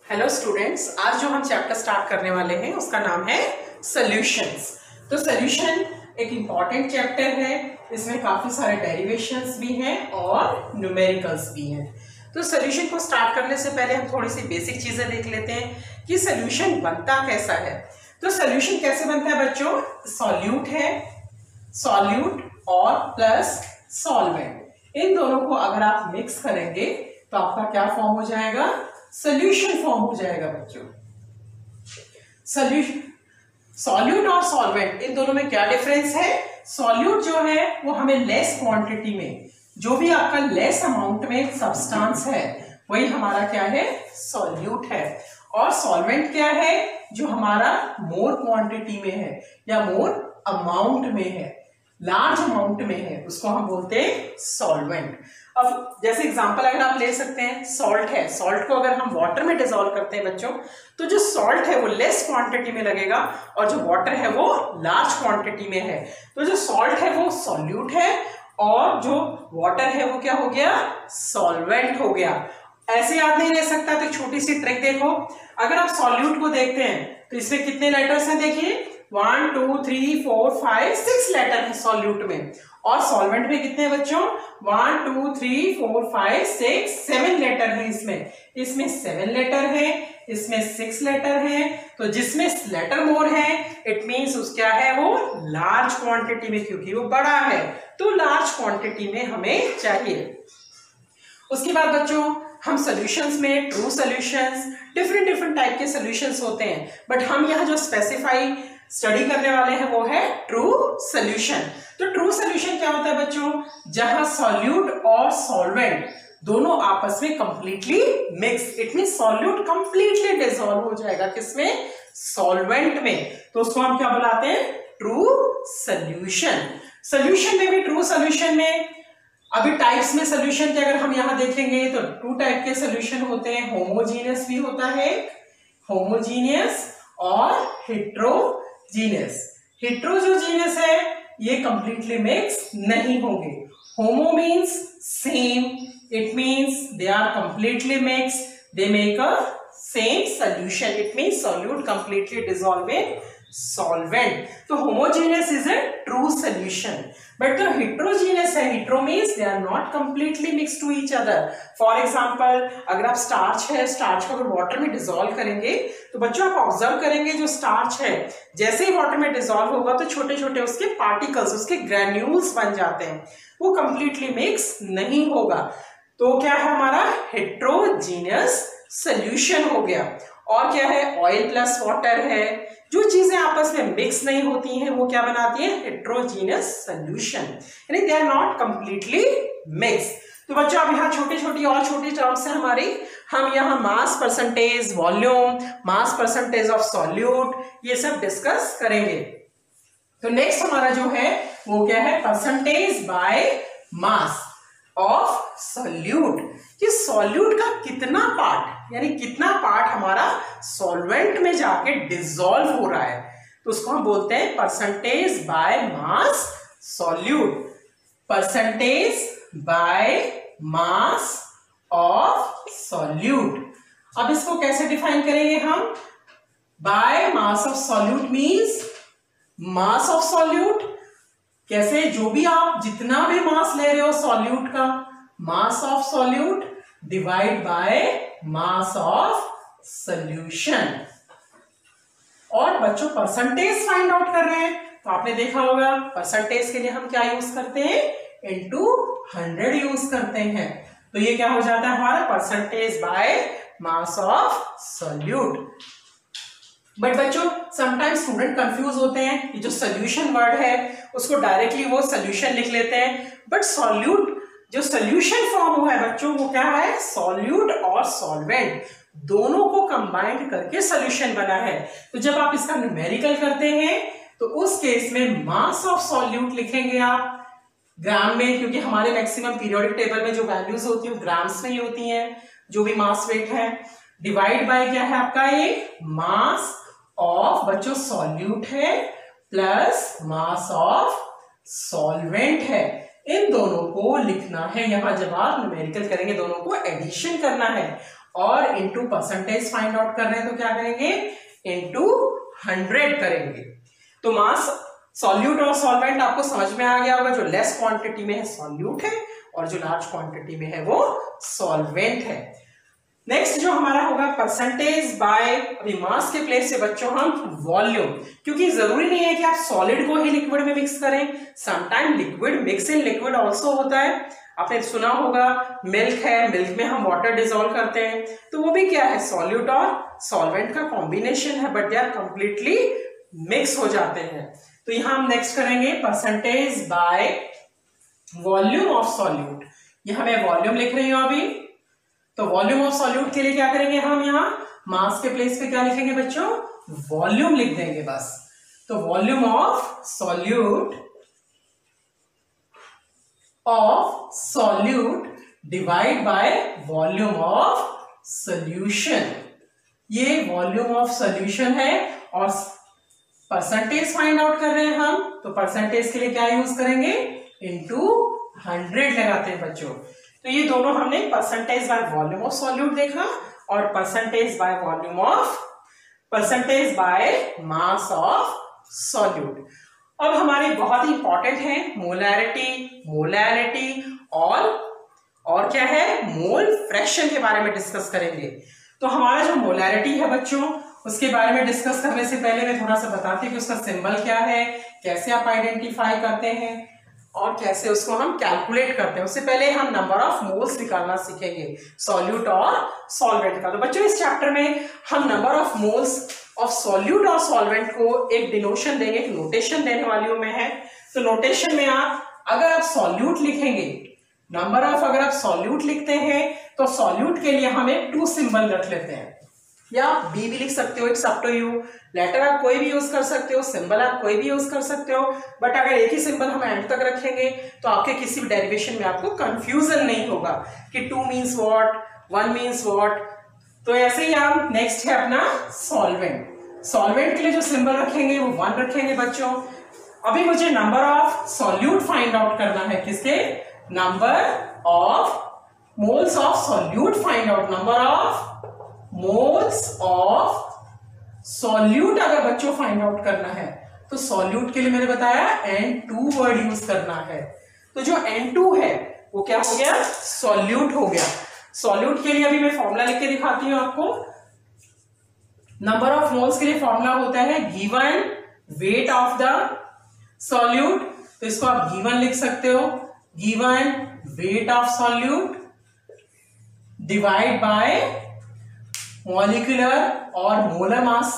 Hello students, आज जो हम चैप्टर स्टार्ट करने वाले हैं उसका नाम है सॉल्यूशंस। तो सॉल्यूशन एक इम्पॉर्टेंट चैप्टर है। इसमें काफी सारे डेरिवेशंस भी हैं और न्यूमेरिकल्स भी हैं। तो सॉल्यूशन को स्टार्ट करने से पहले हम थोड़ी सी बेसिक चीजें देख लेते हैं कि सॉल्यूशन बनता कैसा है। तो सॉल्यूशन कैसे बनता है बच्चों? सॉल्यूट है, सॉल्यूट और प्लस सॉल्वेंट, इन दोनों को अगर आप मिक्स करेंगे तो आपका क्या फॉर्म हो जाएगा? सॉल्यूशन फॉर्म हो जाएगा बच्चों। सॉल्यूशन, सॉल्यूट और सॉल्वेंट इन दोनों में क्या डिफरेंस है? सॉल्यूट जो है वो हमें लेस क्वांटिटी में, जो भी आपका लेस अमाउंट में सब्सटेंस है वही हमारा क्या है? सॉल्यूट है। और सॉल्वेंट क्या है? जो हमारा मोर क्वांटिटी में है या मोर अमाउंट में है, लार्ज अमाउंट में है, उसको हम बोलते हैं सॉल्वेंट। अब जैसे एग्जांपल अगर आप ले सकते हैं, सॉल्ट है, सॉल्ट को अगर हम वाटर में डिसॉल्व करते हैं बच्चों, तो जो सॉल्ट है वो लेस क्वांटिटी में लगेगा और जो वाटर है वो लार्ज क्वांटिटी में है। तो जो सॉल्ट है वो सॉल्यूट है और जो वाटर है वो क्या हो गया? सॉल्वेंट हो गया। ऐसे याद नहीं रह सकता तो छोटी सी ट्रिक देखो। अगर आप सॉल्यूट को देखते हैं तो इसमें कितने लेटर्स हैं? देखिए 1 2 3 4 5 6 लेटर है सॉल्यूट में। और सॉल्वेंट में कितने बच्चों? 1 2 3 4 5 6 7 लेटर है इसमें 7 लेटर है, इसमें 6 लेटर है। तो जिसमें लेटर मोर है इट मींस उस क्या है? वो लार्ज क्वांटिटी में, क्योंकि वो बड़ा है तो लार्ज क्वांटिटी में हमें चाहिए। उसके बाद बच्चों हम सॉल्यूशंस में ट्रू सॉल्यूशंस, डिफरेंट टाइप के सॉल्यूशंस होते हैं, बट हम यहाँ जो स्पेसिफाई स्टडी करने वाले हैं वो है ट्रू सॉल्यूशन। तो ट्रू सॉल्यूशन क्या होता है बच्चों? जहां सॉल्यूट और सॉल्वेंट दोनों आपस में completely mix, it mean solute completely dissolve हो जाएगा किसमें? सॉल्वेंट में। तो उसको हम क्या बुलाते हैं? True solution. सॉल्यूशन में भी, ट्रू सॉल्यूशन में अभी टाइप्स में सॉल्यूशन के अगर हम यहां देखेंगे तो 2 टाइप के सॉल्यूशन होते हैं। होमोजीनियस भी होता है, होमोजीनियस और हेट्रोजीनियस। हेट्रोजीनियस है ये कंप्लीटली मिक्स नहीं होंगे। Homo means same, it means they are completely mix, they make a same solution, it means solute completely dissolve in solvent. तो homogeneous is a true solution, but the heterogeneous है, hetero means they are not completely mixed to each other. For example, अगर आप starch है, starch को अगर water में dissolve करेंगे तो बच्चों आप ऑब्जर्व करेंगे जो स्टार्च है जैसे ही वाटर में डिसॉल्व होगा तो छोटे छोटे उसके पार्टिकल्स, उसके ग्रेन्यूल्स बन जाते हैं, वो कंप्लीटली मिक्स नहीं होगा। तो क्या है हमारा? हेट्रोजीनियस सॉल्यूशन हो गया। और क्या है? ऑयल प्लस वाटर है, जो चीजें आपस में मिक्स नहीं होती हैं वो क्या बनाती है? हेट्रोजीनियस सॉल्यूशन, यानी they are not completely mix. तो बच्चों अब यहाँ छोटी छोटी और छोटी टर्म्स है हमारी, हम यहाँ mass percentage, volume, mass percentage of solute, ये सब डिस्कस करेंगे। तो नेक्स्ट हमारा जो है वो क्या है? Percentage by mass of solute, कि सॉल्यूट का कितना पार्ट, यानी कितना पार्ट हमारा सॉल्वेंट में जाके डिसॉल्व हो रहा है, तो उसको हम बोलते हैं percentage by mass solute. Percentage by mass of solute. अब इसको कैसे डिफाइन करेंगे हम? By mass of solute means mass of solute कैसे? जो भी आप जितना भी मास ले रहे हो सॉल्यूट का, mass of solute divide by mass of solution. और बच्चों परसेंटेज फाइंड आउट कर रहे हैं तो आपने देखा होगा परसेंटेज के लिए हम क्या यूज करते हैं? इनटू 100 यूज करते हैं। तो ये क्या हो जाता है हमारा? Percentage by mass of solute. But बच्चों समटाइम्स स्टूडेंट कंफ्यूज होते हैं, ये जो सॉल्यूशन वर्ड है उसको डायरेक्टली वो सॉल्यूशन लिख लेते हैं, बट सॉल्यूट जो सॉल्यूशन फॉर्म हुआ है बच्चों वो क्या है? सॉल्यूट और सॉल्वेंट दोनों को कंबाइंड करके सॉल्यूशन बना है। तो जब आप इसका न्यूमेरिकल करते हैं तो उस केस में मास ऑफ सॉल्यूट लिखेंगे आप ग्राम में, क्योंकि हमारे मैक्सिमम पीरियोडिक टेबल में जो वैल्यूज होती है ग्राम्स में ही होती हैं, जो भी मास वेट है, डिवाइड बाय क्या है आपका? ये मास ऑफ बच्चों सॉल्यूट है प्लस मास ऑफ सॉल्वेंट है, इन दोनों को लिखना है। यहां जब आप न्यूमेरिकल करेंगे दोनों को एडिशन करना है और इनटू परसेंटेज फाइंड आउट कर रहे हैं तो क्या करेंगे, इनटू 100 करेंगे। तो मास सॉल्यूट और सॉल्वेंट आपको समझ में आ गया होगा, जो लेस क्वांटिटी में है सॉल्यूट है और जो लार्ज क्वांटिटी में है वो सॉल्वेंट है। नेक्स्ट जो हमारा होगा परसेंटेज बाय, अभी मास के प्लेस से बच्चों हम वॉल्यूम, क्योंकि जरूरी नहीं है कि आप सॉलिड को ही लिक्विड में मिक्स करें, sometime liquid mix in liquid also होता है। आपने सुना होगा मिल्क है, मिल्क में हम वाटर डिसॉल्व करते हैं, तो वो भी क्या है, सॉल्यूट और सॉल्वेंट का कॉम्बिनेशन है, but they are completely mix हो जाते हैं। तो यहां हम नेक्स्ट करेंगे percentage by volume of solute. यहां मैं वॉल्यूम लिख रही हूं अभी, तो वॉल्यूम ऑफ सॉल्यूट के लिए क्या करेंगे हम, यहां मास के प्लेस पे क्या लिखेंगे बच्चों, वॉल्यूम लिख देंगे बस। तो volume of solute divide by volume of solution. ये वॉल्यूम ऑफ सॉल्यूशन है और परसेंटेज फाइंड आउट कर रहे हैं हम, तो परसेंटेज के लिए क्या यूज करेंगे, इनटू 100 लगाते हैं बच्चों। तो ये दोनों हमने percentage by volume of solute देखा और percentage by mass of solute. अब हमारे बहुत ही इंपॉर्टेंट है मोलैरिटी और क्या है, मोल फ्रैक्शन के बारे में डिस्कस करेंगे। तो हमारा जो मोलैरिटी है बच्चों, उसके बारे में डिस्कस करने से पहले मैं थोड़ा सा बताती हूँ कि उसका सिंबल क्या है, कैसे आप आइडेंटिफाई करते हैं और कैसे उसको हम कैलकुलेट करते हैं। उससे पहले हम नंबर ऑफ मोल्स निकालना सीखेंगे सॉल्यूट और सॉल्वेंट का। तो बच्चों इस चैप्टर में हम number of moles of solute और सॉल्वेंट को एक डिनोशन देंगे, एक नोटेशन देने वाली हूं मैं है। तो नोटेशन में अगर आप सॉल्यूट लिखेंगे, नंबर ऑफ अगर आप सॉल्यूट लिखते हैं तो सॉल्यूट के लिए हम एक 2 सिंबल रख लेते हैं, या आप बी भी लिख सकते हो, it's up to you. Letter आप कोई भी यूज कर सकते हो, सिंबल आप कोई भी यूज कर सकते हो, बट अगर एक ही सिंबल हम एंड तक रखेंगे तो आपके किसी भी डेरिवेशन में आपको कंफ्यूजन नहीं होगा कि 2 मीन्स व्हाट, 1 मीन्स व्हाट। तो ऐसे ही आप नेक्स्ट है अपना सॉल्वेंट के लिए जो सिंबल रखेंगे वो 1 रखेंगे बच्चों। अभी मुझे number of solute find out करना है, किसके, number of moles of solute find out, number of moles of solute अगर बच्चों फाइंड आउट करना है तो सॉल्यूट के लिए मैंने बताया N2 वर्ड यूज करना है। तो जो N2 है वो क्या हो गया, सॉल्यूट हो गया। सॉल्यूट के लिए अभी मैं फॉर्मूला लिख के दिखाती हूं आपको। नंबर ऑफ मोल्स के लिए फॉर्मूला होता है given weight of the solute, तो इसको आप गिवन लिख सकते हो, given weight of solute divide by molecular और मोलर मास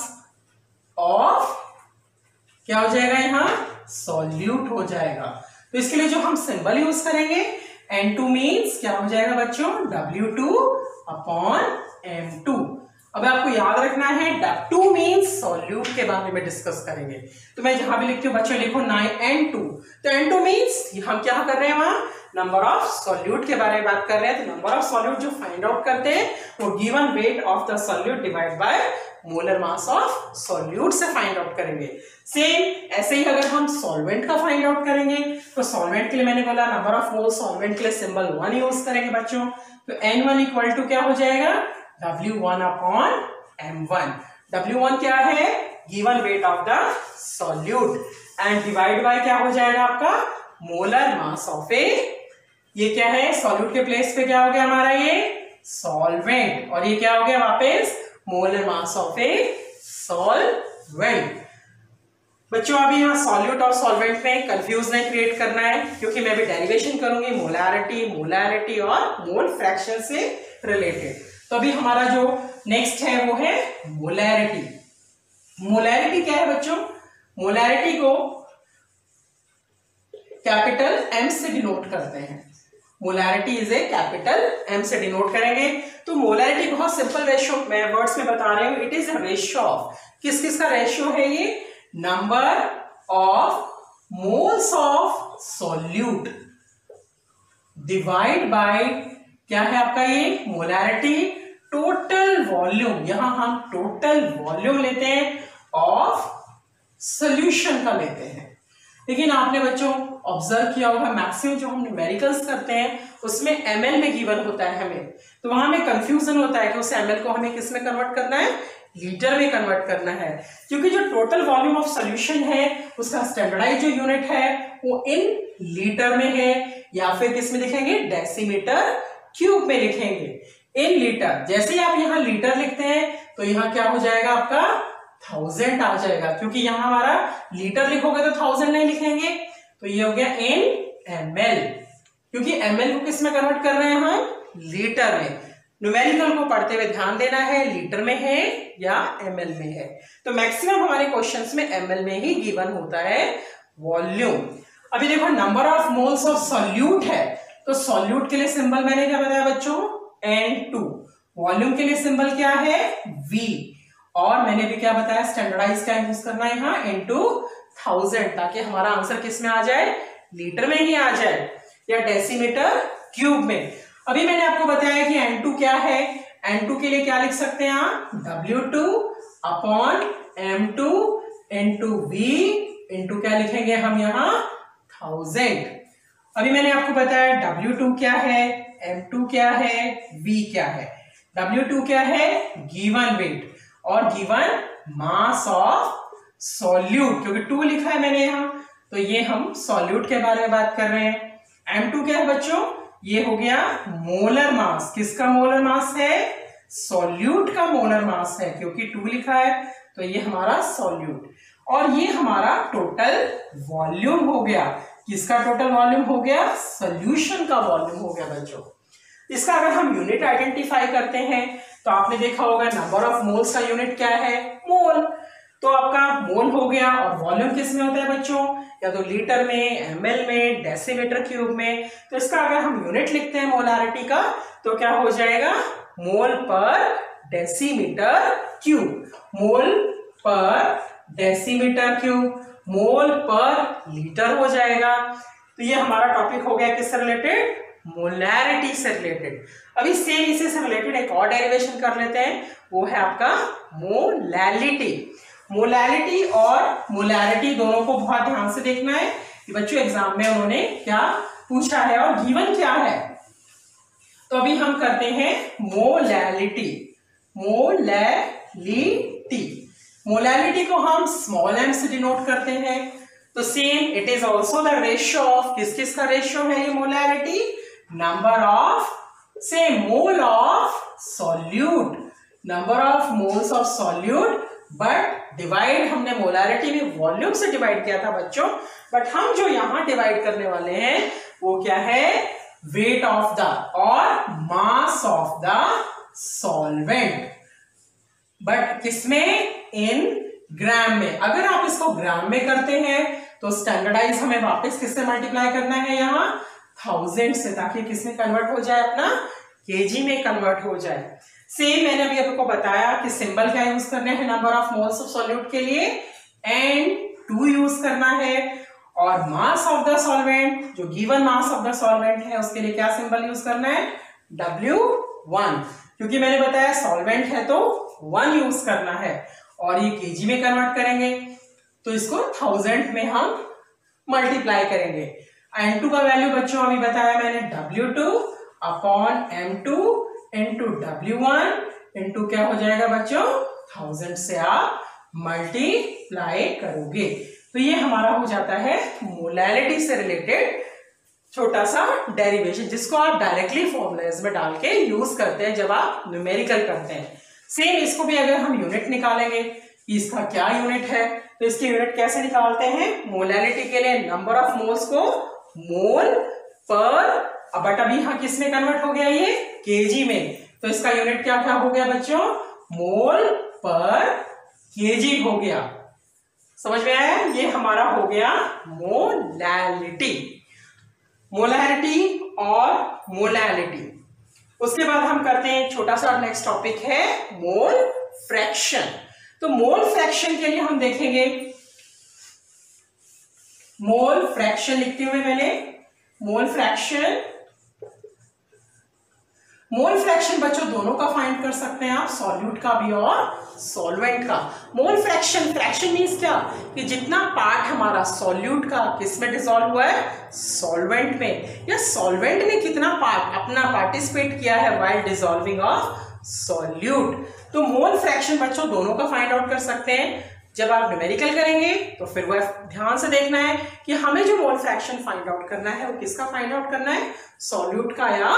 ऑफ, क्या हो जाएगा यहां, सॉल्यूट हो जाएगा। तो इसके लिए जो हम सिंबल यूज करेंगे N2 मीन्स क्या हो जाएगा बच्चों, W2 अपॉन M2। अब आपको याद रखना है W2 मीन्स सॉल्यूट के बारे में डिस्कस करेंगे। तो मैं जहां भी लिखती हूँ बच्चों लिखो N2, तो N2 मीन्स हम क्या कर रहे हैं, वहां नंबर ऑफ सॉल्यूट के बारे में बात कर रहे हैं। तो नंबर ऑफ सॉल्यूट जो फाइंड आउट करते हैं वो given weight of the solute divide by molar mass of solute से फाइंड आउट करेंगे। सेम ऐसे ही अगर हम सॉल्वेंट का फाइंड आउट करेंगे तो सॉल्वेंट के लिए मैंने बोला नंबर ऑफ मोल, सॉल्वेंट के लिए सिंबल 1 यूज करेंगे बच्चों। तो N1 इक्वल टू क्या हो जाएगा, W1 अपॉन M1। W1 क्या है, given weight of the solute, and divide by क्या हो जाएगा आपका, मोलर मास ऑफ ए, ये क्या है, सॉल्यूट के प्लेस पे क्या हो गया हमारा ये सॉल्वेंट, और ये क्या हो गया वापस molar mass of a solvent. बच्चों अभी यहाँ सॉल्यूट और सॉल्वेंट में कंफ्यूज नहीं क्रिएट करना है, क्योंकि मैं अभी डेरिवेशन करूंगी मोलैरिटी और मोल फ्रैक्शन से रिलेटेड। तो अभी हमारा जो नेक्स्ट है वो है मोलैरिटी। मोलैरिटी क्या है बच्चों, मोलैरिटी को कैपिटल M से डिनोट करते हैं। Molarity is a capital M से डिनोट करेंगे। तो मोलैरिटी बहुत सिंपल रेशियो, मैं वर्ड्स में बता रही हूं, इट इज रेशियो ऑफ, किस किस का रेशियो है ये, number of moles of solute divide by क्या है आपका ये मोलैरिटी टोटल वॉल्यूम, यहां हम टोटल वॉल्यूम लेते हैं ऑफ सॉल्यूशन का लेते हैं। लेकिन आपने बच्चों ऑब्जर्व किया होगा मैक्सिमम जो हम न्यूमेरिकल्स करते हैं उसमें ml में गिवन होता है हमें, तो वहां में कंफ्यूजन होता है कि उस ml को हमें किस में कन्वर्ट करना है, लीटर में कन्वर्ट करना है, क्योंकि जो टोटल वॉल्यूम ऑफ सोल्यूशन है उसका स्टैंडर्डाइज जो यूनिट है वो इन लीटर में है, या फिर किस में लिखेंगे, डेसीमीटर क्यूब में लिखेंगे, इन लीटर। जैसे ही आप यहाँ लीटर लिखते हैं तो यहाँ क्या हो जाएगा आपका 1000 आ जाएगा, क्योंकि यहाँ हमारा लीटर लिखोगे तो 1000 नहीं लिखेंगे, तो ये हो गया इन ml, क्योंकि ml को किस में कन्वर्ट कर रहे हैं हम, लीटर में। न्यूमेरिकल को पढ़ते हुए ध्यान देना है लीटर में है या ml में है, तो मैक्सिमम हमारे क्वेश्चंस में ml में ही गिवन होता है वॉल्यूम। अभी देखो number of moles of solute है, तो सॉल्यूट के लिए सिंबल मैंने क्या बताया बच्चों, N2, वॉल्यूम के लिए सिंबल क्या है, V, और मैंने भी क्या बताया स्टैंडर्डाइज क्या यूज करना है यहाँ, N2 1000, ताकि हमारा आंसर किस में आ जाए, लीटर में ही आ जाए या डेसीमीटर क्यूब में। अभी मैंने आपको बताया कि N2 क्या है, N2 के लिए क्या लिख सकते हैं आप, W2 upon M2 into V into क्या लिखेंगे हम यहाँ 1000। अभी मैंने आपको बताया W2 क्या है, M2 क्या है, V क्या है। W2 क्या है, गिवन वेट और गिवन मास ऑफ सॉल्यूट, क्योंकि 2 लिखा है मैंने यहाँ, तो ये हम सॉल्यूट के बारे में बात कर रहे हैं। M2 क्या है बच्चों, ये हो गया मोलर मास, किसका मोलर मास है, सॉल्यूट का मोलर मास है, क्योंकि 2 लिखा है तो ये हमारा सॉल्यूट। और ये हमारा टोटल वॉल्यूम हो गया, किसका टोटल वॉल्यूम हो गया, सॉल्यूशन का वॉल्यूम हो गया बच्चों। इसका अगर हम यूनिट आइडेंटिफाई करते हैं तो आपने देखा होगा नंबर ऑफ मोल्स का यूनिट क्या है, मोल, तो आपका मोल हो गया। और वॉल्यूम किस में होता है बच्चों, या तो लीटर में, ml में, डेसीमीटर क्यूब में। तो इसका अगर हम यूनिट लिखते हैं मोलारिटी का तो क्या हो जाएगा, मोल पर डेसीमीटर क्यूब, मोल पर डेसीमीटर क्यूब, मोल पर लीटर हो जाएगा। तो ये हमारा टॉपिक हो गया किससे रिलेटेड, मोलैरिटी से रिलेटेड। अभी सेम इसी से रिलेटेड एक और डेरिवेशन कर लेते हैं, वो है आपका मोलैलिटी। मोलैलिटी और मोलैरिटी दोनों को बहुत ध्यान से देखना है कि बच्चों एग्जाम में उन्होंने क्या पूछा है और गिवन क्या है। तो अभी हम करते हैं मोलैलिटी। मोलैलिटी को हम स्मॉल m से डिनोट करते हैं। तो same it is also the ratio of, किस किस का रेशियो है ये molality, number of, same mole of solute, number of moles of solute, but divide हमने मोलैरिटी में वॉल्यूम से डिवाइड किया था बच्चों, बट हम जो यहां डिवाइड करने वाले हैं वो क्या है, वेट ऑफ द और mass of the solvent, but किसमें, इन ग्राम में। अगर आप इसको ग्राम में करते हैं तो स्टैंडर्डाइज हमें वापस किससे मल्टीप्लाई करना है, यहाँ 1000 से, ताकि किसमें कन्वर्ट हो जाए, अपना केजी में कन्वर्ट हो जाए। सेम मैंने अभी आपको बताया कि सिंबल क्या यूज करने हैं number of moles of solute के लिए, N2 यूज करना है, और मास ऑफ द सॉल्वेंट, जो given mass of the solvent है उसके लिए क्या सिंबल यूज करना है, W1, क्योंकि मैंने बताया सॉल्वेंट है तो 1 यूज करना है, और ये केजी में कन्वर्ट करेंगे तो इसको 1000 में हम मल्टीप्लाई करेंगे। N2 का वैल्यू बच्चों अभी बताया मैंने, W2 upon M2 into W1 into क्या हो जाएगा बच्चों, 1000 से आप मल्टीप्लाई करोगे। तो ये हमारा हो जाता है मोलैलिटी से रिलेटेड छोटा सा डेरिवेशन, जिसको आप डायरेक्टली फॉर्मूलाज में डाल के यूज करते हैं जब आप न्यूमेरिकल करते हैं। सेम इसको भी अगर हम यूनिट निकालेंगे कि इसका क्या यूनिट है, तो इसकी यूनिट कैसे निकालते हैं, मोलैलिटी के लिए नंबर ऑफ मोल्स को मोल पर, बट अभी यहाँ किस में कन्वर्ट हो गया, ये केजी में, तो इसका यूनिट क्या क्या हो गया बच्चों, मोल पर केजी हो गया। समझ में आया, ये हमारा हो गया मोलैलिटी, मोलैरिटी और मोलैलिटी। उसके बाद हम करते हैं छोटा सा नेक्स्ट टॉपिक है मोल फ्रैक्शन। तो मोल फ्रैक्शन के लिए हम देखेंगे, मोल फ्रैक्शन लिखते हुए मैंने, मोल मोल फ्रैक्शन बच्चों दोनों का फाइंड कर सकते हैं आप, सॉल्यूट का भी और सॉल्वेंट का। मोल फ्रैक्शन, फ्रैक्शन मींस क्या कि जितना पार्ट हमारा सॉल्यूट का किस में डिसॉल्व हुआ है, सॉल्वेंट में, या सॉल्वेंट ने कितना पार्ट अपना पार्टिसिपेट किया है व्हाइल डिसॉल्विंग ऑफ सॉल्यूट। तो मोल फ्रैक्शन बच्चों दोनों का फाइंड आउट कर सकते हैं। जब आप न्यूमेरिकल करेंगे तो फिर वह ध्यान से देखना है कि हमें जो मोल फ्रैक्शन फाइंड आउट करना है वो किसका फाइंड आउट करना है, सॉल्यूट का या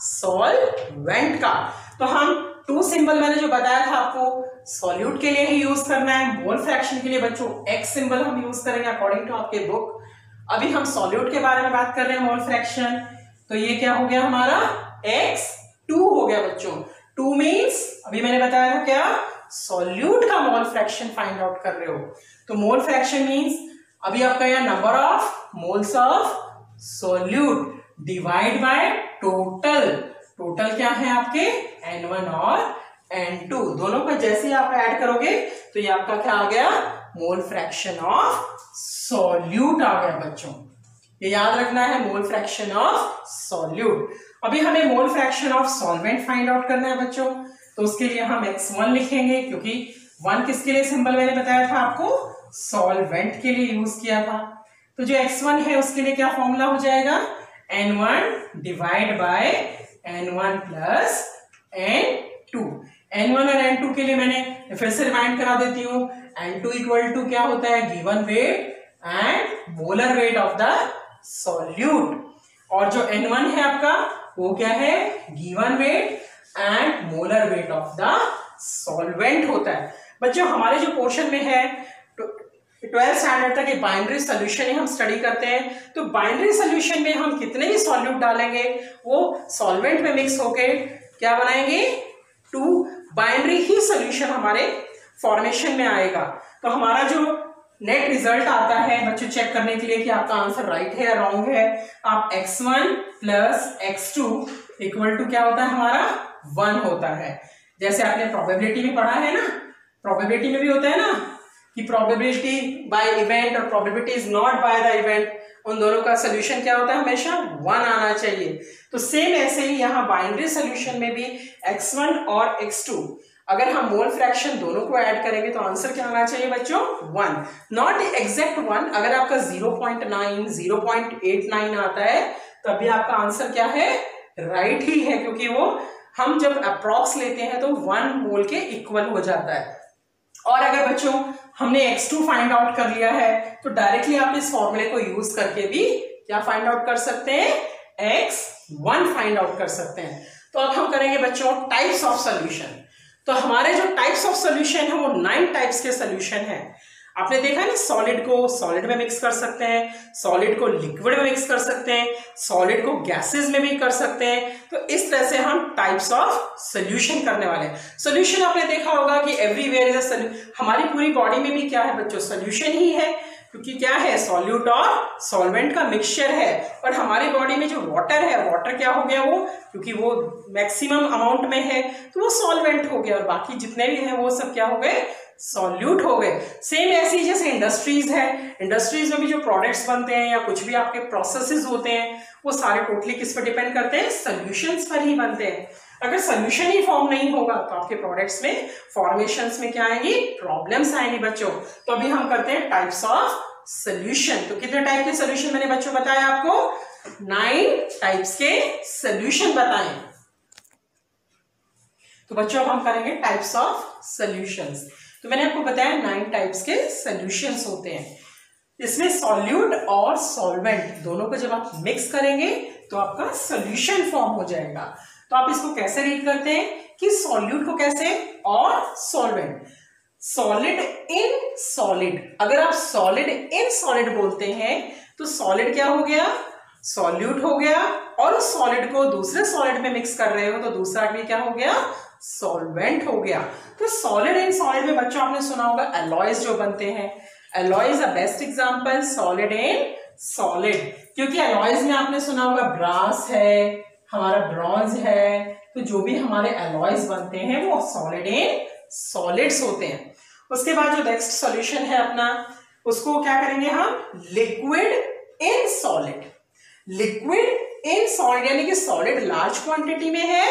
सॉल्वेंट का। तो हम 2 सिंबल मैंने जो बताया था आपको सॉल्यूट के लिए ही यूज करना है, मोल फ्रैक्शन के लिए बच्चों X सिंबल हम यूज करेंगे अकॉर्डिंग टू आपके बुक। अभी हम सॉल्यूट के बारे में बात कर रहे हैं, मोल फ्रैक्शन। तो ये क्या हो गया हमारा, X2 हो गया बच्चों। 2 मीन्स अभी मैंने बताया था क्या, सॉल्यूट का मोल फ्रैक्शन फाइंड आउट कर रहे हो। तो मोल फ्रैक्शन मींस अभी आपका यह number of moles of solute divide by total. Total क्या है आपके, N1 और N2 दोनों का जैसे आप ऐड करोगे तो ये आपका क्या आ गया, मोल फ्रैक्शन ऑफ सॉल्यूट आ गया बच्चों। ये याद रखना है, मोल फ्रैक्शन ऑफ सॉल्यूट। अभी हमें mole fraction of solvent find out करना है बच्चों। तो उसके लिए हम X1 लिखेंगे, क्योंकि 1 किसके लिए सिंबल मैंने बताया था आपको, सॉल्वेंट के लिए यूज किया था। तो जो X1 है उसके लिए क्या फॉर्मूला हो जाएगा, N1 divide by N1 plus N2। N1 और N2 के लिए मैंने फिर से रिमाइंड करा देती हूँ, N2 इक्वल टू क्या होता है, given weight and molar weight of the solute. और जो N1 है आपका वो क्या है, given weight and molar weight of the solvent होता है। बच्चों हमारे जो पोर्शन में है 12th स्टैंडर्ड तक बाइनरी सॉल्यूशन ही हम स्टडी करते हैं। तो बाइनरी सॉल्यूशन में हम कितने भी सॉल्यूट डालेंगे वो सॉल्वेंट में मिक्स होके क्या बनाएंगे, 2 बाइनरी ही सॉल्यूशन हमारे फॉर्मेशन में आएगा। तो हमारा जो नेट रिजल्ट आता है बच्चों चेक करने के लिए कि आपका आंसर राइट है या रॉन्ग है, आप X1 plus X2 equal to क्या होता है हमारा 1 होता है। जैसे आपने प्रोबेबिलिटी में पढ़ा है ना, प्रोबेबिलिटी में भी होता है ना कि प्रोबेबिलिटी बाय इवेंट और probability is not by the event, उन दोनों का सोल्यूशन क्या होता है, हमेशा 1 आना चाहिए। तो सेम ऐसे ही यहाँ बाइनरी सोल्यूशन में भी X1 और X2 अगर हम मोल फ्रैक्शन दोनों को ऐड करेंगे तो आंसर क्या आना चाहिए बच्चों, 1, नॉट एग्जैक्ट 1। अगर आपका 0.9 0.89 आता है तब भी आपका आंसर क्या है, राइट ही है, क्योंकि वो हम जब अप्रॉक्स लेते हैं तो 1 मोल के इक्वल हो जाता है। और अगर बच्चों हमने X2 फाइंड आउट कर लिया है तो डायरेक्टली आप इस फॉर्मूले को यूज करके भी क्या फाइंड आउट कर सकते हैं, X1 फाइंड आउट कर सकते हैं। तो अब हम करेंगे बच्चों टाइप्स ऑफ सोल्यूशन। तो हमारे जो टाइप्स ऑफ सोल्यूशन है वो 9 टाइप्स के सोल्यूशन है। आपने देखा है ना, सॉलिड को सॉलिड में मिक्स कर सकते हैं, सॉलिड को लिक्विड में मिक्स कर सकते हैं, सॉलिड को गैसेस में भी कर सकते हैं। तो इस तरह से हम टाइप्स ऑफ सोल्यूशन करने वाले हैं। सोल्यूशन आपने देखा होगा कि एवरीवेयर इज अ सोल्यूशन, हमारी पूरी बॉडी में भी क्या है बच्चों, सोल्यूशन ही है, क्योंकि क्या है, सॉल्यूट और सॉल्वेंट का मिक्सचर है। और हमारी बॉडी में जो वाटर है, वाटर क्या हो गया वो, क्योंकि वो मैक्सिमम अमाउंट में है तो वो सॉल्वेंट हो गया, और बाकी जितने भी हैं वो सब क्या हो गए, सॉल्यूट हो गए। सेम ऐसी जैसे इंडस्ट्रीज है, इंडस्ट्रीज में भी जो प्रोडक्ट्स बनते हैं या कुछ भी आपके प्रोसेसेस होते हैं वो सारे टोटली किस पर डिपेंड करते हैं, सॉल्यूशंस पर ही बनते हैं। अगर सॉल्यूशन ही फॉर्म नहीं होगा तो आपके प्रोडक्ट्स में फॉर्मेशंस में क्या आएंगी, प्रॉब्लम्स आएंगी बच्चों। तो अभी हम करते हैं टाइप्स ऑफ सॉल्यूशन। तो कितने टाइप के सॉल्यूशन मैंने बच्चों बताया आपको, 9 टाइप्स के सॉल्यूशन बताएं। तो बच्चों अब हम करेंगे टाइप्स ऑफ सॉल्यूशंस। तो मैंने आपको बताया 9 टाइप्स के सॉल्यूशंस होते हैं। इसमें सॉल्यूट और सॉल्वेंट दोनों को जब आप मिक्स करेंगे तो आपका सॉल्यूशन फॉर्म हो जाएगा। तो आप इसको कैसे रीड करते हैं कि सॉल्यूट को कैसे, और सॉल्वेंट, सॉलिड इन सॉलिड। अगर आप सॉलिड इन सॉलिड बोलते हैं तो सॉलिड क्या हो गया, सॉल्यूट हो गया, और उस सॉलिड को दूसरे सॉलिड में मिक्स कर रहे हो तो दूसरा भी क्या हो गया, सॉल्वेंट हो गया। तो सॉलिड इन सॉलिड में बच्चों आपने सुना होगा एलॉयज जो बनते हैं, alloys a best example solid in solid, क्योंकि एलॉयज में आपने सुना होगा ब्रास है, हमारा ब्रॉन्ज है, तो जो भी हमारे एलॉयज बनते हैं वो सॉलिड इन सॉलिड्स होते हैं। उसके बाद जो नेक्स्ट सॉल्यूशन है अपना, उसको क्या करेंगे हम, liquid in solid. Liquid in solid यानी कि सॉलिड लार्ज क्वांटिटी में है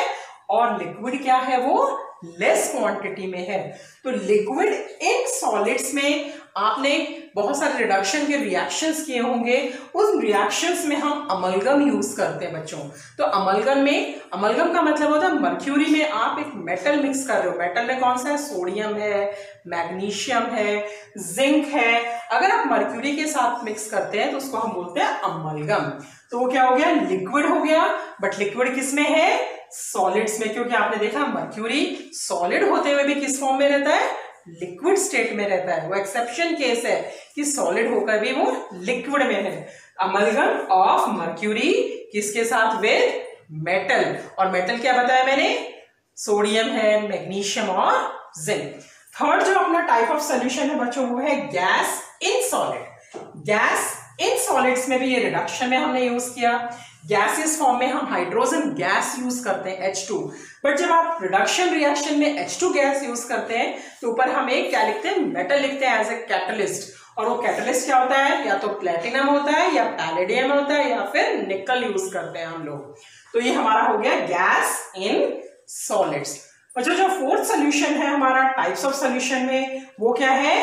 और लिक्विड क्या है वो लेस क्वांटिटी में है। तो लिक्विड इन सॉलिड्स में आपने बहुत सारे रिडक्शन के रिएक्शंस किए होंगे, उन रिएक्शंस में हम अमलगम यूज करते हैं बच्चों। तो अमलगम का मतलब होता है मर्क्यूरी में आप एक मेटल मिक्स कर रहे हो। मेटल में कौन सा है, सोडियम है, मैग्नीशियम है, जिंक है। अगर आप मर्क्यूरी के साथ मिक्स करते हैं तो उसको हम बोलते हैं अमलगम। तो वो क्या हो गया, लिक्विड हो गया। बट लिक्विड किस में है, सॉलिड्स में, क्योंकि आपने देखा मर्क्यूरी सॉलिड होते हुए भी किस फॉर्म में रहता है, लिक्विड स्टेट में रहता है। वो एक्सेप्शन केस है कि सॉलिड होकर भी वो लिक्विड में है। अमलगम ऑफ मर्क्यूरी किसके साथ, विद मेटल। और मेटल क्या बताया मैंने, सोडियम है, मैग्नीशियम और जिंक। थर्ड जो अपना टाइप ऑफ सोल्यूशन है बच्चों वो है gas in solid. Gas in solids में भी ये रिडक्शन में हमने यूज किया। गैसियस फॉर्म में हम हाइड्रोजन गैस यूज करते हैं H2। बट जब आप रिडक्शन रिएक्शन में H2 गैस यूज करते हैं तो ऊपर हम एक क्या लिखते हैं, मेटल लिखते हैं एज ए कैटलिस्ट। और वो कैटलिस्ट क्या होता है, या तो प्लेटिनम होता है या पैलेडियम होता है या फिर निकल यूज करते हैं हम लोग। तो ये हमारा हो गया गैस इन सॉलिड्स। और जो फोर्थ सोल्यूशन है हमारा टाइप्स ऑफ सोल्यूशन में, वो क्या है,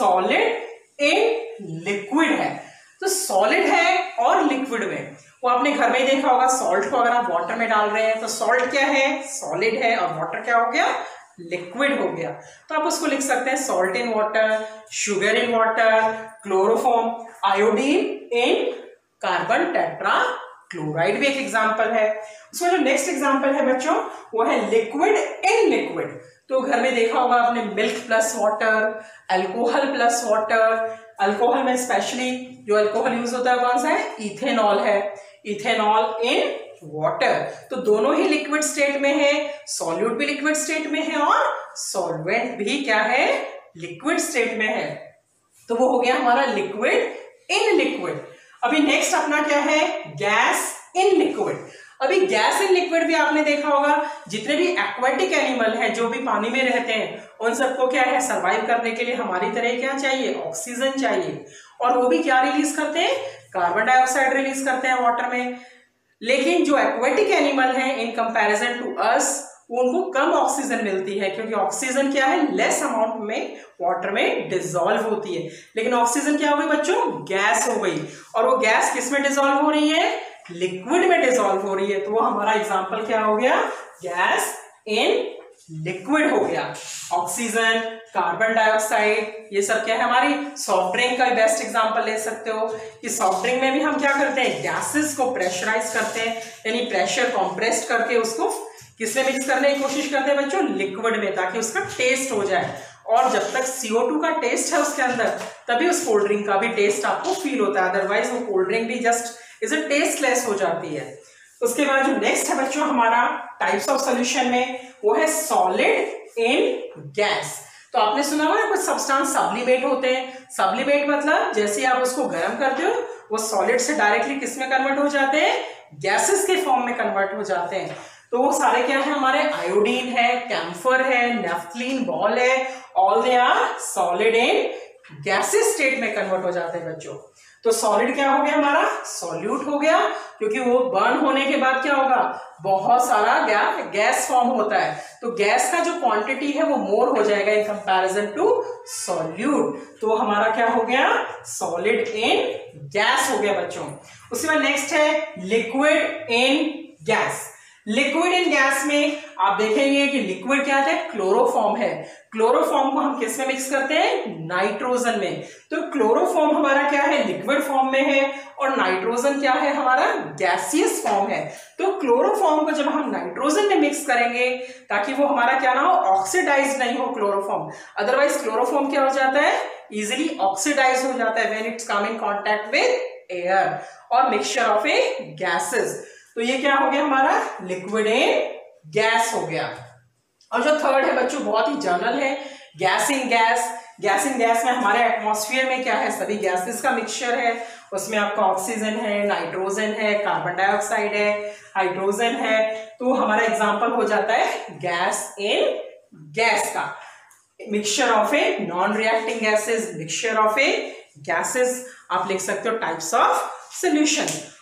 सॉलिड इन लिक्विड है। तो सॉलिड है और लिक्विड में, वो आपने घर में ही देखा होगा, सॉल्ट को अगर आप वाटर में डाल रहे हैं तो सॉल्ट क्या है, सॉलिड है, और वाटर क्या हो गया, लिक्विड हो गया। तो आप उसको लिख सकते हैं salt in water, sugar in water, chloroform, iodine in carbon tetrachloride भी एक एग्जाम्पल है। उसमें जो नेक्स्ट एग्जाम्पल है बच्चों वो है लिक्विड इन लिक्विड। तो घर में देखा होगा आपने milk plus water, alcohol plus water. Alcohol में स्पेशली जो अल्कोहल यूज होता है कौन सा है, इथेनॉल है। इथेनॉल इन वाटर, तो दोनों ही लिक्विड स्टेट में है, सॉल्यूट भी लिक्विड स्टेट में है और सॉल्वेंट भी क्या है, लिक्विड स्टेट में है। तो वो हो गया हमारा लिक्विड इन लिक्विड। अभी नेक्स्ट अपना क्या है, गैस इन लिक्विड। अभी गैस इन लिक्विड भी आपने देखा होगा, जितने भी एक्वाटिक एनिमल हैं जो भी पानी में रहते हैं उन सबको क्या है, सर्वाइव करने के लिए हमारी तरह क्या चाहिए, ऑक्सीजन चाहिए। और वो भी क्या रिलीज करते हैं, कार्बन डाइऑक्साइड रिलीज करते हैं वाटर में। लेकिन जो एक्वाटिक एनिमल है इन कंपैरिजन टू अस, उनको कम ऑक्सीजन मिलती है, क्योंकि ऑक्सीजन क्या है, लेस अमाउंट में वाटर में डिसॉल्व होती है। लेकिन ऑक्सीजन क्या हो गई बच्चों, गैस हो गई। और वो गैस किस में डिसॉल्व हो रही है, लिक्विड में डिसॉल्व हो रही है। तो वो हमारा एग्जांपल क्या हो गया, गैस इन लिक्विड हो गया। ऑक्सीजन, कार्बन डाइऑक्साइड, ये सब क्या है हमारी। सॉफ्ट ड्रिंक का बेस्ट एग्जांपल ले सकते हो कि सॉफ्ट ड्रिंक में भी हम क्या करते हैं, गैसेस को प्रेशराइज करते हैं, यानी प्रेशर कंप्रेस्ड करके उसको किसमें मिक्स करने की कोशिश करते हैं बच्चों, लिक्विड में, ताकि उसका टेस्ट हो जाए। और जब तक CO2 का टेस्ट है उसके अंदर, तभी उस कोल्ड ड्रिंक का भी टेस्ट आपको फील होता है, अदरवाइज वो कोल्ड ड्रिंक भी जस्ट इज अ टेस्टलेस हो जाती है। उसके बाद जो नेक्स्ट है बच्चों हमारा टाइप्स ऑफ सॉल्यूशन में, वो है सॉलिड इन गैस। तो आपने सुना होगा कुछ सब्सटेंस सब्लिमेट होते हैं। सब्लिमेट मतलब जैसे आप उसको गर्म करते हो वो सॉलिड से डायरेक्टली किस में कन्वर्ट हो जाते हैं, गैसेस के फॉर्म में कन्वर्ट हो जाते हैं। तो वो सारे क्या है हमारे, आयोडीन है, कैम्फर है, नेफ्थलीन बॉल है, all they are solid in gases state में कन्वर्ट हो जाते हैं बच्चों। तो सॉलिड क्या हो गया हमारा, सॉल्यूट हो गया, क्योंकि वो बर्न होने के बाद क्या होगा, बहुत सारा गैस फॉर्म होता है। तो गैस का जो क्वांटिटी है वो मोर हो जाएगा इन कंपैरिजन टू सॉल्यूट। तो हमारा क्या हो गया, सॉलिड इन गैस हो गया बच्चों। उसके बाद नेक्स्ट है liquid in gas. Liquid in gas में आप देखेंगे कि लिक्विड क्या है, क्लोरोफॉर्म है। क्लोरोफॉर्म को हम किस में मिक्स करते हैं, नाइट्रोजन में। तो क्लोरोफॉर्म हमारा क्या है, लिक्विड फॉर्म में है, और नाइट्रोजन क्या है हमारा, गैसियस फॉर्म है। तो क्लोरोफॉर्म को जब हम नाइट्रोजन में मिक्स करेंगे ताकि वो हमारा क्या ना हो, ऑक्सीडाइज नहीं हो क्लोरोफॉर्म। अदरवाइज क्लोरोफॉर्म क्या हो जाता है, इजिली ऑक्सीडाइज हो जाता है when it's come in contact with air और मिक्सचर ऑफ ए गैसेस। तो ये क्या हो गया हमारा, लिक्विड इन गैस हो गया। और जो थर्ड है बच्चों बहुत ही जनरल है, gas in gas. Gas in gas में हमारे एटमॉस्फेयर में क्या है, सभी गैसेस का मिक्सचर है। उसमें आपका ऑक्सीजन है, नाइट्रोजन है, कार्बन डाइऑक्साइड है, हाइड्रोजन है। तो हमारा एग्जांपल हो जाता है गैस इन गैस का, mixture of a non reacting gases, mixture of a gases. आप लिख सकते हो टाइप्स ऑफ सॉल्यूशन।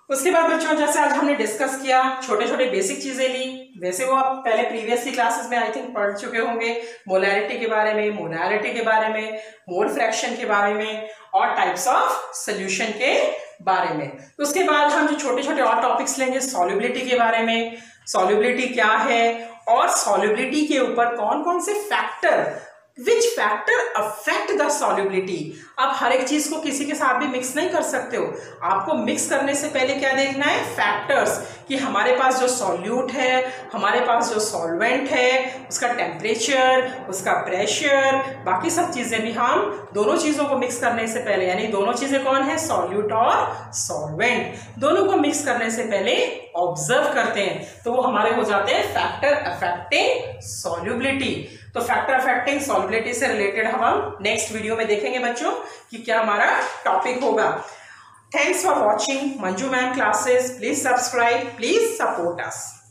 उसके बाद बच्चों जैसे आज हमने डिस्कस किया, छोटे छोटे बेसिक चीजें ली, वैसे वो आप पहले प्रीवियसली क्लासेस में आई थिंक पढ़ चुके होंगे, मोलैरिटी के बारे में, मोनालिटी के बारे में, मोल फ्रैक्शन के बारे में और टाइप्स ऑफ सोल्यूशन के बारे में। तो उसके बाद हम जो छोटे छोटे और टॉपिक्स लेंगे, सॉल्युबिलिटी के बारे में, सॉल्युबिलिटी क्या है और सॉल्युबिलिटी के ऊपर कौन कौन से factor, which factor affect the solubility. आप हर एक चीज को किसी के साथ भी मिक्स नहीं कर सकते हो, आपको मिक्स करने से पहले क्या देखना है, फैक्टर्स, कि हमारे पास जो सॉल्यूट है, हमारे पास जो सॉल्वेंट है, उसका टेम्परेचर, उसका प्रेशर, बाकी सब चीजें भी हम दोनों चीजों को मिक्स करने से पहले, यानी दोनों चीजें कौन है, सॉल्यूट और सॉल्वेंट, दोनों को मिक्स करने से पहले ऑब्जर्व करते हैं, तो वो हमारे हो जाते हैं फैक्टर अफेक्टिंग सॉल्युबिलिटी। तो फैक्टर अफेक्टिंग सॉल्युबिलिटी से रिलेटेड हम नेक्स्ट वीडियो में देखेंगे बच्चों कि क्या हमारा टॉपिक होगा। Thanks for watching Manju ma'am classes. Please subscribe, please support us.